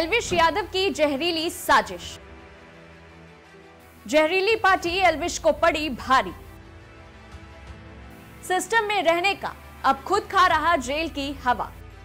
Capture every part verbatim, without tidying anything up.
एल्विश यादव की जहरीली साजिश। जहरीली पार्टी एल्विश को पड़ी भारी। सिस्टम में रहने का अब खुद खा रहा जेल की हवा।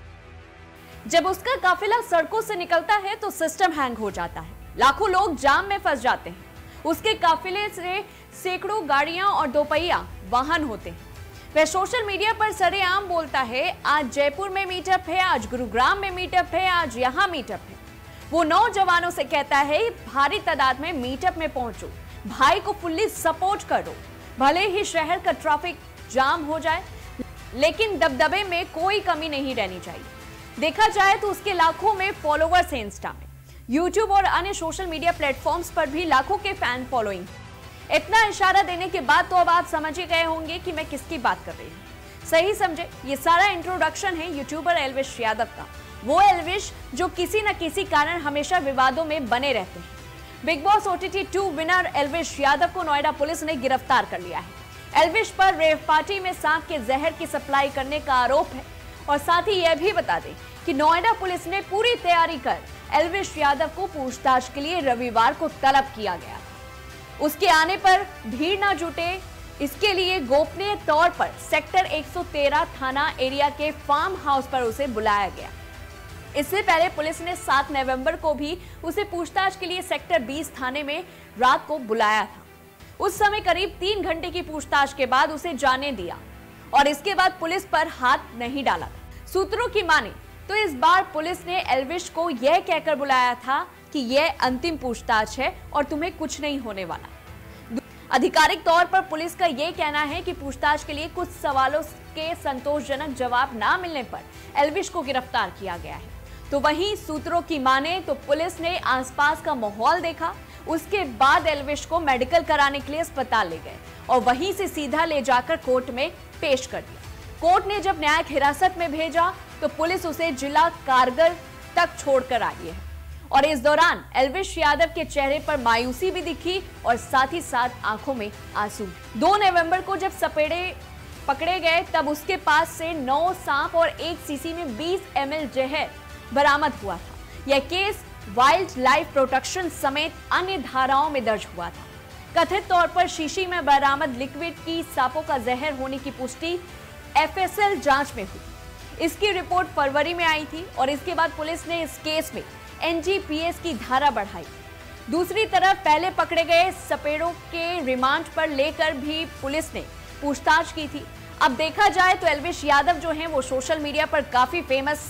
जब उसका काफिला सड़कों से निकलता है तो सिस्टम हैंग हो जाता है, लाखों लोग जाम में फंस जाते हैं। उसके काफिले से सैकड़ों गाड़ियां और दोपहिया वाहन होते हैं। वह सोशल मीडिया पर सरेआम बोलता है, आज जयपुर में मीटअप है, आज गुरुग्राम में मीटअप है, आज यहां मीटअप है। वो नौजवानों से कहता है, भारी तादाद में मीटअप में पहुंचो, भाई को फुल्ली सपोर्ट करो, भले ही शहर का ट्रैफिक जाम हो जाए, लेकिन दबदबे में कोई कमी नहीं रहनी चाहिए। देखा जाए तो उसके लाखों में फॉलोवर्स हैं इंस्टा में, यूट्यूब और अन्य सोशल मीडिया प्लेटफॉर्म्स पर भी लाखों के फैन फॉलोइंग। इतना इशारा देने के बाद तो अब आप समझ ही गए होंगे कि मैं किसकी बात कर रही हूँ। सही समझे, ये सारा इंट्रोडक्शन है यूट्यूबर एल्विश यादव का। वो एल्विश जो किसी न किसी कारण हमेशा विवादों में बने रहते हैं। Bigg Boss OTT two winner Elvish Yadav को नोएडा पुलिस ने गिरफ्तार कर लिया है। एल्विश पर रेव पार्टी में सांप के जहर की सप्लाई करने का आरोप है और साथ ही यह भी बता दें कि नोएडा पुलिस ने पूरी तैयारी कर एल्विश यादव को पूछताछ के लिए रविवार को तलब किया गया। उसके आने पर भीड़ न जुटे, इसके लिए गोपनीय तौर पर सेक्टर एक सौ तेरह थाना एरिया के फार्म हाउस पर उसे बुलाया गया। इससे पहले पुलिस ने सात नवंबर को भी उसे पूछताछ के लिए सेक्टर बीस थाने में रात को बुलाया था। उस समय करीब तीन घंटे की पूछताछ के बाद उसे जाने दिया और इसके बाद पुलिस पर हाथ नहीं डाला था। सूत्रों की माने तो इस बार पुलिस ने एल्विश को यह कहकर बुलाया था कि यह अंतिम पूछताछ है और तुम्हें कुछ नहीं होने वाला। आधिकारिक तौर पर पुलिस का यह कहना है कि पूछताछ के लिए कुछ सवालों के संतोषजनक जवाब ना मिलने पर एल्विश को गिरफ्तार किया गया है। तो वहीं सूत्रों की माने तो पुलिस ने आसपास का माहौल देखा, उसके बाद एल्विश को मेडिकल कराने के लिए अस्पताल ले गए और वहीं से सीधा ले जाकर कोर्ट में पेश कर दिया। कोर्ट ने जब न्यायिक हिरासत में भेजा तो पुलिस उसे जिला कारगिल तक छोड़कर आई है और इस दौरान एल्विश यादव के चेहरे पर मायूसी भी दिखी और साथ ही साथ आंखों में आंसू। दो नवंबर को जब सपेड़े पकड़े गए तब उसके पास से नौ सांप और एक सीसी में बीस एम एल जहर बरामद हुआ था। यह केस वाइल्ड लाइफ प्रोटेक्शन समेत अन्य धाराओं में दर्ज हुआ था। कथित तौर पर शीशी में बरामद लिक्विड की सांपों का जहर होने की पुष्टि एफ एस एल जांच में हुई। इसकी रिपोर्ट फरवरी में आई थी और इसके बाद पुलिस ने इस केस में एन जी पी एस की धारा बढ़ाई। दूसरी तरफ पहले पकड़े गए सपेड़ों के रिमांड पर लेकर भी पुलिस ने पूछताछ की थी। अब देखा जाए तो एल्विश यादव जो हैं वो सोशल मीडिया पर काफी फेमस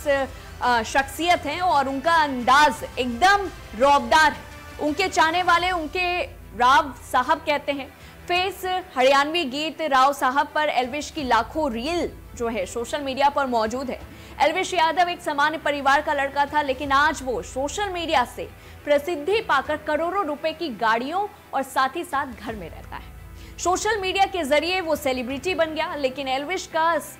शख्सियत हैं और उनका अंदाज एकदम रौबदार है। उनके चाहने वाले उनके राव साहब कहते हैं। फेस हरियाणवी गीत राव साहब पर एल्विश की लाखों रील जो है सोशल मीडिया पर मौजूद है। एल्विश यादव एक सामान्य परिवार का लड़का था, लेकिन आज वो सोशल मीडिया से प्रसिद्धि पाकर करोड़ों रुपए की गाड़ियों और साथ ही साथ घर में रहता है। सोशल मीडिया के जरिए वो सेलिब्रिटी बन गया, लेकिन एल्विश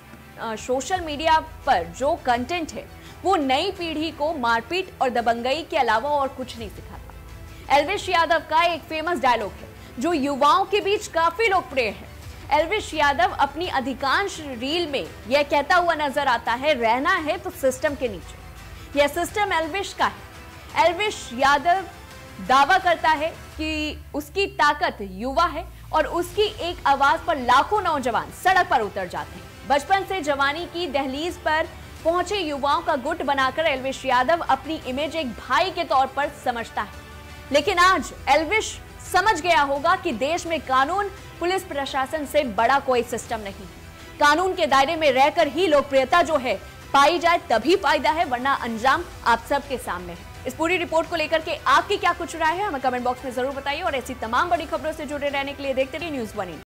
का सोशल मीडिया पर जो कंटेंट है वो नई पीढ़ी को मारपीट और दबंगई के अलावा और कुछ नहीं सिखाता। एल्विश यादव का एक फेमस डायलॉग है जो युवाओं के बीच काफी लोकप्रिय है। एल्विश यादव अपनी अधिकांश रील में यह कहता हुआ नजर आता है, रहना है तो सिस्टम के नीचे। यह सिस्टम एल्विश का है। एल्विश यादव दावा करता है कि उसकी ताकत युवा है और उसकी एक आवाज पर लाखों नौजवान सड़क पर उतर जाते हैं। बचपन से जवानी की दहलीज पर पहुंचे युवाओं का गुट बनाकर एल्विश यादव अपनी इमेज एक भाई के तौर पर समझता है। लेकिन आज एल्विश समझ गया होगा कि देश में कानून पुलिस प्रशासन से बड़ा कोई सिस्टम नहीं है। कानून के दायरे में रहकर ही लोकप्रियता जो है पाई जाए तभी फायदा है, वरना अंजाम आप सबके सामने है। इस पूरी रिपोर्ट को लेकर के आपकी क्या कुछ राय है हमें कमेंट बॉक्स में जरूर बताइए और ऐसी तमाम बड़ी खबरों से जुड़े रहने के लिए देखते रहिए न्यूज़ वन।